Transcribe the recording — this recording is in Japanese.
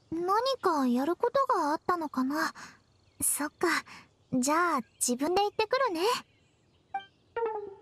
何かやることがあったのかな。そっか。じゃあ自分で行ってくるね。